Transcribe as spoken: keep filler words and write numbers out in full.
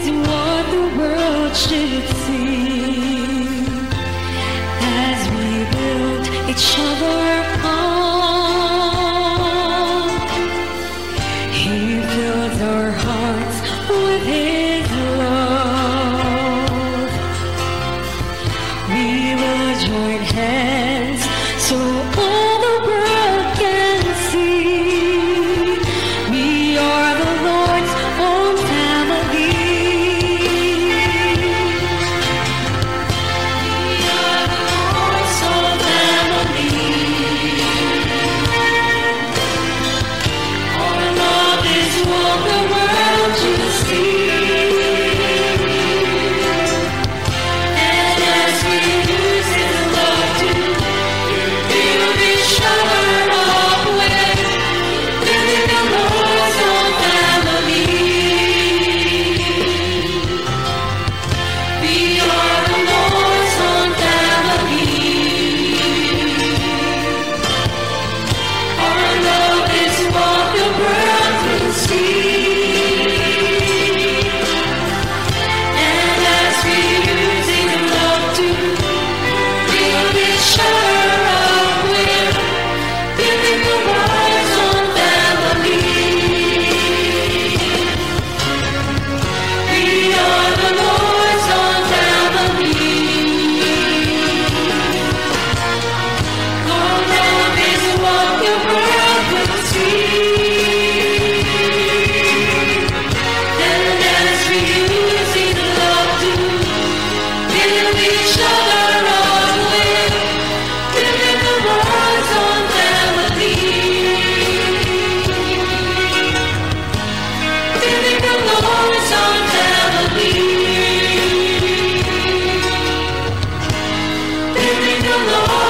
is what the world should see as we build each other up. He fills our hearts with His love. We will join hands so all the world can see we are the Lord's own family. We are the Lord's own family. Our love is what the world should see. And as we use His love to build each other up with, building the Lord's own family. We are the Lord's own family. Our love is what the world will see. And as we use His love to build each other up with, building the Lord's own family. We are the Lord's own family. Our love is what the world will see. And as we use His love to build each other up with, building the Lord's own family. Building the Lord's own family. Building the Lord's